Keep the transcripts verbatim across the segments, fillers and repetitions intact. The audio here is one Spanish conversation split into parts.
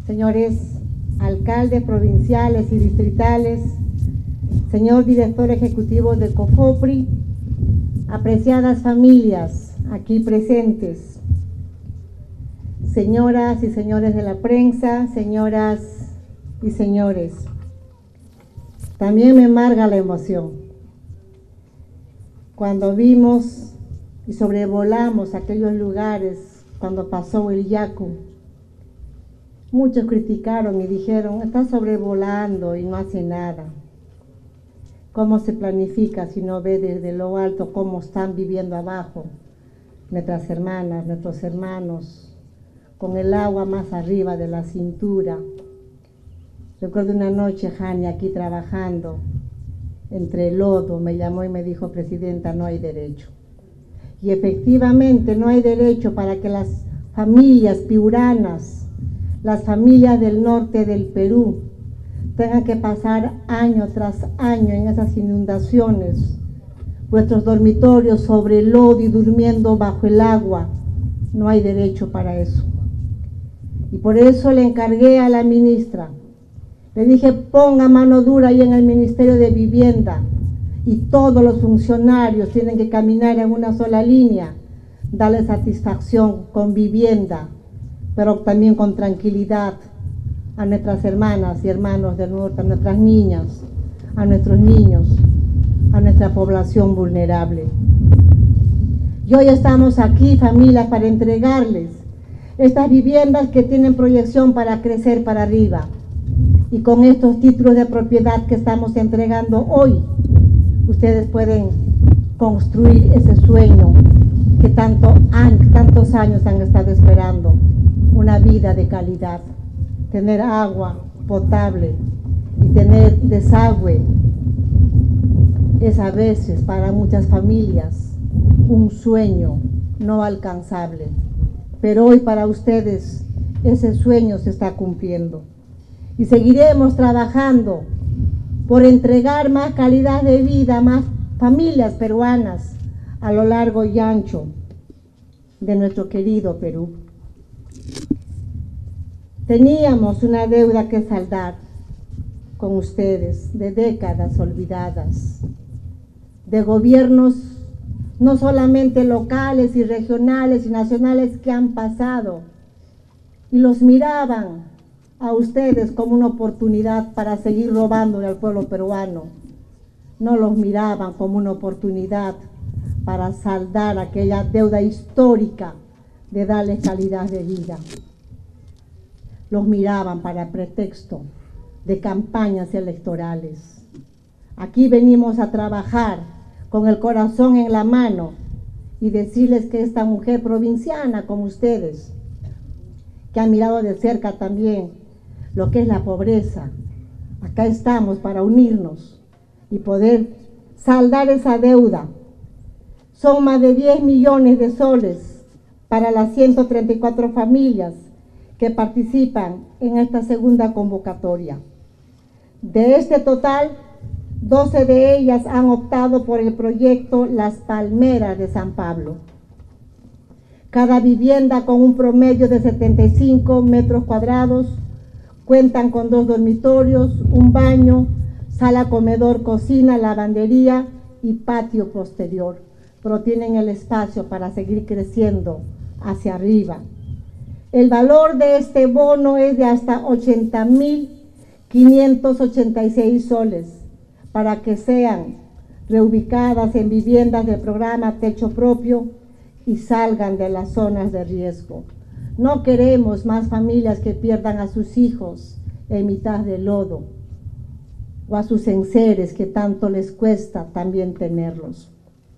señores alcaldes provinciales y distritales, señor director ejecutivo de COFOPRI, apreciadas familias aquí presentes, señoras y señores de la prensa, señoras y señores, también me embarga la emoción cuando vimos y sobrevolamos aquellos lugares cuando pasó el Yaku. Muchos criticaron y dijeron, está sobrevolando y no hace nada. ¿Cómo se planifica si no ve desde lo alto cómo están viviendo abajo nuestras hermanas, nuestros hermanos, con el agua más arriba de la cintura? Recuerdo una noche, Jani, aquí trabajando, entre el lodo, me llamó y me dijo, presidenta, no hay derecho. Y efectivamente no hay derecho para que las familias piuranas, las familias del norte del Perú, tengan que pasar año tras año en esas inundaciones, vuestros dormitorios sobre el lodo y durmiendo bajo el agua. No hay derecho para eso. Y por eso le encargué a la ministra, le dije, ponga mano dura ahí en el Ministerio de Vivienda, y todos los funcionarios tienen que caminar en una sola línea, darle satisfacción con vivienda, pero también con tranquilidad a nuestras hermanas y hermanos del norte, a nuestras niñas, a nuestros niños, a nuestra población vulnerable. Y hoy estamos aquí, familias, para entregarles estas viviendas que tienen proyección para crecer para arriba. Y con estos títulos de propiedad que estamos entregando hoy, ustedes pueden construir ese sueño que tanto, tantos años han estado esperando, una vida de calidad, tener agua potable y tener desagüe. Es a veces para muchas familias un sueño no alcanzable, pero hoy para ustedes ese sueño se está cumpliendo. Y seguiremos trabajando por entregar más calidad de vida a más familias peruanas a lo largo y ancho de nuestro querido Perú. Teníamos una deuda que saldar con ustedes de décadas olvidadas, de gobiernos no solamente locales y regionales y nacionales que han pasado y los miraban a ustedes como una oportunidad para seguir robándole al pueblo peruano. No los miraban como una oportunidad para saldar aquella deuda histórica de darles calidad de vida. Los miraban para pretexto de campañas electorales. Aquí venimos a trabajar con el corazón en la mano y decirles que esta mujer provinciana como ustedes, que han mirado de cerca también lo que es la pobreza, acá estamos para unirnos y poder saldar esa deuda. Son más de diez millones de soles para las ciento treinta y cuatro familias que participan en esta segunda convocatoria. De este total, doce de ellas han optado por el proyecto Las Palmeras de San Pablo. Cada vivienda con un promedio de setenta y cinco metros cuadrados, cuentan con dos dormitorios, un baño, sala, comedor, cocina, lavandería y patio posterior, pero tienen el espacio para seguir creciendo hacia arriba. El valor de este bono es de hasta ochenta mil quinientos ochenta y seis soles para que sean reubicadas en viviendas del programa Techo Propio y salgan de las zonas de riesgo. No queremos más familias que pierdan a sus hijos en mitad del lodo o a sus enseres que tanto les cuesta también tenerlos.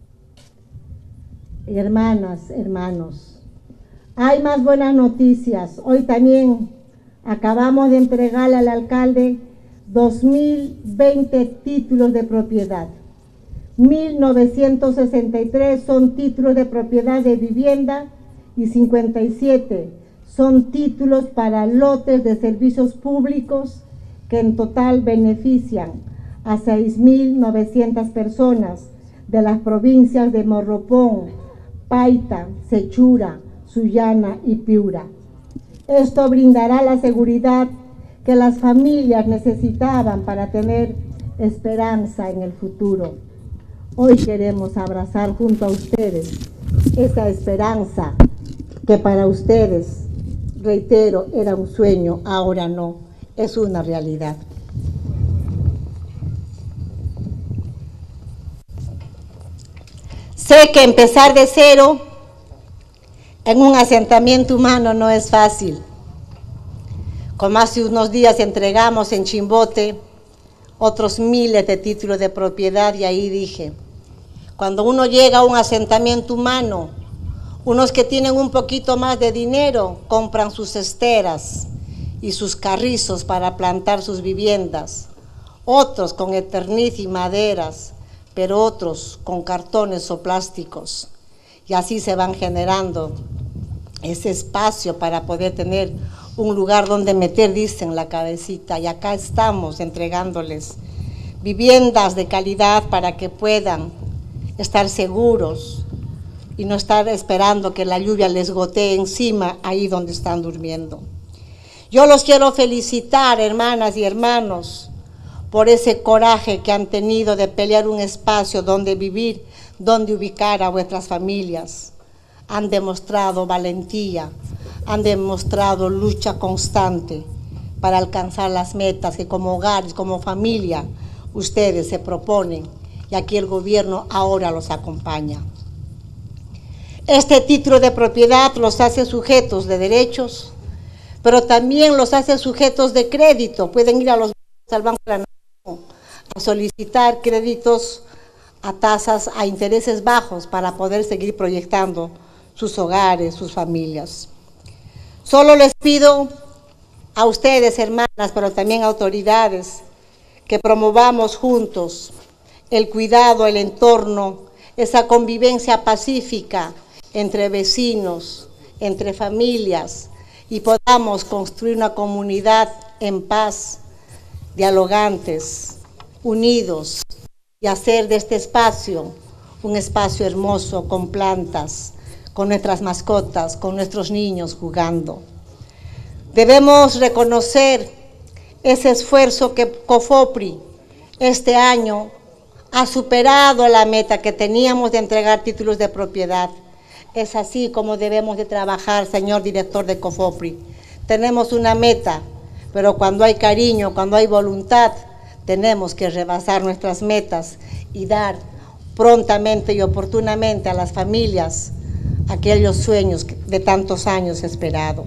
Hermanas, hermanos, hay más buenas noticias. Hoy también acabamos de entregarle al alcalde dos mil veinte títulos de propiedad. mil novecientos sesenta y tres son títulos de propiedad de vivienda y cincuenta y siete son títulos para lotes de servicios públicos que en total benefician a seis mil novecientas personas de las provincias de Morropón, Paita, Sechura, Sullana y Piura. Esto brindará la seguridad que las familias necesitaban para tener esperanza en el futuro. Hoy queremos abrazar junto a ustedes esa esperanza que para ustedes, reitero, era un sueño, ahora no, es una realidad. Sé que empezar de cero en un asentamiento humano no es fácil. Como hace unos días entregamos en Chimbote otros miles de títulos de propiedad y ahí dije, cuando uno llega a un asentamiento humano, unos que tienen un poquito más de dinero compran sus esteras y sus carrizos para plantar sus viviendas, otros con eterniz y maderas, pero otros con cartones o plásticos. Y así se van generando ese espacio para poder tener un lugar donde meter, dicen, la cabecita. Y acá estamos entregándoles viviendas de calidad para que puedan estar seguros y no estar esperando que la lluvia les gotee encima ahí donde están durmiendo. Yo los quiero felicitar, hermanas y hermanos, por ese coraje que han tenido de pelear un espacio donde vivir, donde ubicar a vuestras familias. Han demostrado valentía, han demostrado lucha constante para alcanzar las metas que como hogares, como familia, ustedes se proponen y aquí el gobierno ahora los acompaña. Este título de propiedad los hace sujetos de derechos, pero también los hace sujetos de crédito. Pueden ir a los al Banco de la Nación a solicitar créditos a tasas, a intereses bajos para poder seguir proyectando sus hogares, sus familias. Solo les pido a ustedes, hermanas, pero también a autoridades, que promovamos juntos el cuidado, el entorno, esa convivencia pacífica entre vecinos, entre familias, y podamos construir una comunidad en paz, dialogantes, unidos, y hacer de este espacio un espacio hermoso con plantas, con nuestras mascotas, con nuestros niños jugando. Debemos reconocer ese esfuerzo que COFOPRI este año ha superado la meta que teníamos de entregar títulos de propiedad. Es así como debemos de trabajar, señor director de COFOPRI. Tenemos una meta, pero cuando hay cariño, cuando hay voluntad, tenemos que rebasar nuestras metas y dar prontamente y oportunamente a las familias aquellos sueños de tantos años esperados.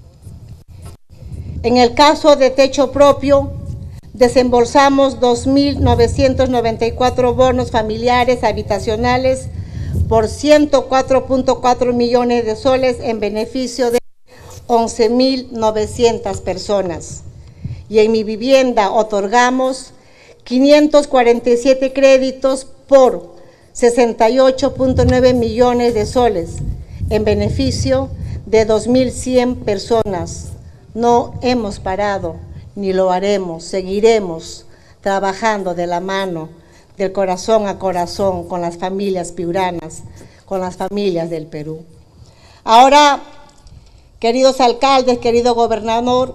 En el caso de techo propio, desembolsamos dos mil novecientos noventa y cuatro bonos familiares habitacionales por ciento cuatro punto cuatro millones de soles en beneficio de once mil novecientas personas. Y en mi vivienda otorgamos quinientos cuarenta y siete créditos por sesenta y ocho punto nueve millones de soles en beneficio de dos mil cien personas. No hemos parado, ni lo haremos, seguiremos trabajando de la mano, del corazón a corazón, con las familias piuranas, con las familias del Perú. Ahora, queridos alcaldes, querido gobernador,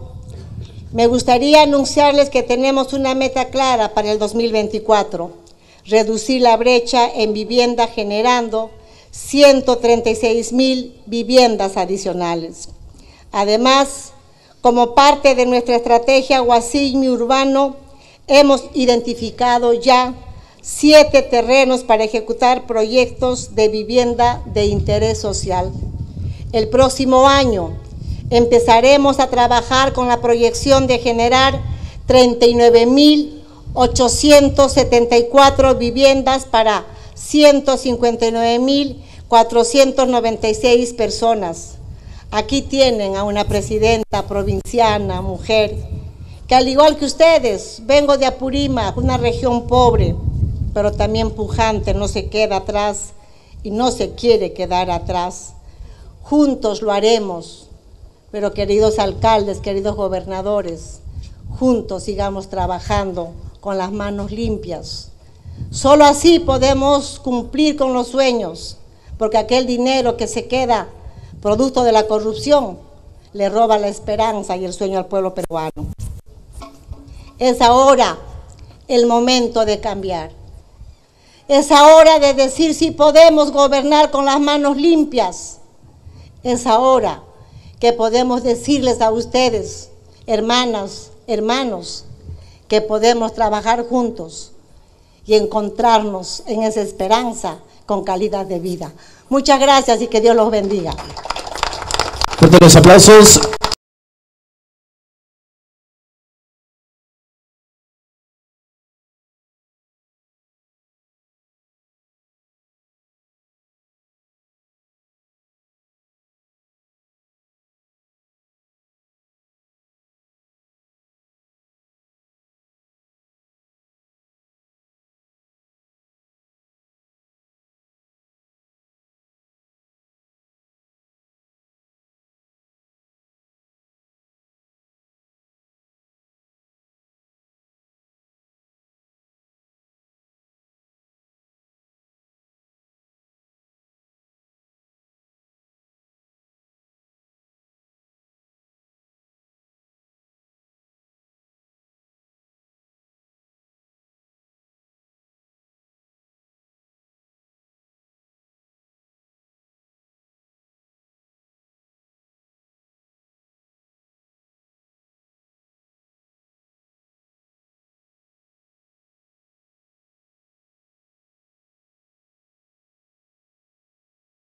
me gustaría anunciarles que tenemos una meta clara para el dos mil veinticuatro, reducir la brecha en vivienda generando ciento treinta y seis mil viviendas adicionales. Además, como parte de nuestra estrategia Guasimi Urbano, hemos identificado ya siete terrenos para ejecutar proyectos de vivienda de interés social. El próximo año empezaremos a trabajar con la proyección de generar treinta y nueve mil ochocientas setenta y cuatro viviendas para ciento cincuenta y nueve mil cuatrocientas noventa y seis personas. Aquí tienen a una presidenta provinciana, mujer, que al igual que ustedes, vengo de Apurímac, una región pobre, pero también pujante, no se queda atrás y no se quiere quedar atrás. Juntos lo haremos, pero queridos alcaldes, queridos gobernadores, juntos sigamos trabajando con las manos limpias. Solo así podemos cumplir con los sueños, porque aquel dinero que se queda producto de la corrupción le roba la esperanza y el sueño al pueblo peruano. Es ahora el momento de cambiar. Es ahora de decir si podemos gobernar con las manos limpias. Es ahora que podemos decirles a ustedes, hermanas, hermanos, que podemos trabajar juntos y encontrarnos en esa esperanza con calidad de vida. Muchas gracias y que Dios los bendiga. Fuertes los aplausos.